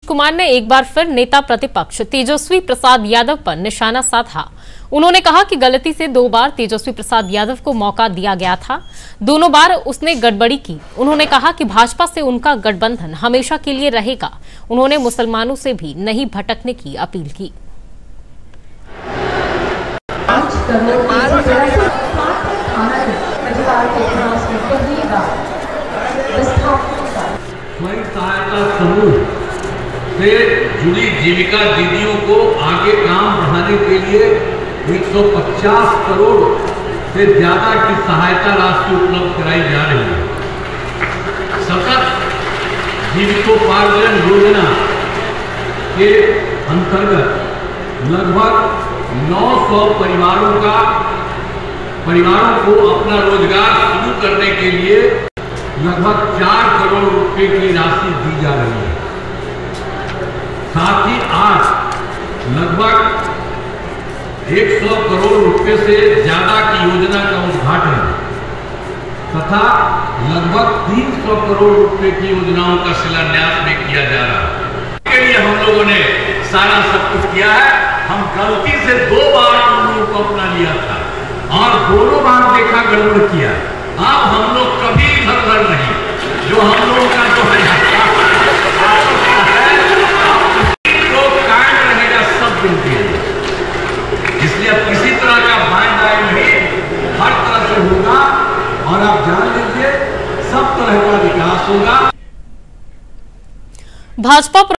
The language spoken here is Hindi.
कुमार ने एक बार फिर नेता प्रतिपक्ष तेजस्वी प्रसाद यादव पर निशाना साधा। उन्होंने कहा कि गलती से 2 बार तेजस्वी प्रसाद यादव को मौका दिया गया था, दोनों बार उसने गड़बड़ी की। उन्होंने कहा कि भाजपा से उनका गठबंधन हमेशा के लिए रहेगा। उन्होंने मुसलमानों से भी नहीं भटकने की अपील की। स्वयं सहायता समूह से जुड़ी जीविका दीदियों को आगे काम बढ़ाने के लिए 150 करोड़ से ज्यादा की सहायता राशि उपलब्ध कराई जा रही है। सतत जीविकोपार्जन योजना के अंतर्गत लगभग 900 परिवारों को अपना रोजगार शुरू करने के लिए लगभग 4 करोड़ रुपए की राशि दी जा रही है। साथ ही आज लगभग 100 करोड़ रुपए से ज्यादा की योजना का उद्घाटन तथा लगभग 300 करोड़ रुपए की योजनाओं का शिलान्यास भी किया जा रहा है। इसके लिए हम लोगों ने सारा सब कुछ किया है। हम गलती से 2 बार उन लोगों को अपना लिया था और दोनों बार देखा गड़बड़ किया। अब हम लोग कभी इधर नहीं, जो हम लोगों का जो है तो कायम रहेगा सब दिन के लिए। इसलिए अब किसी तरह का बाएं नहीं, हर तरह से होगा और आप जान लीजिए सब तरह का विकास होगा। भाजपा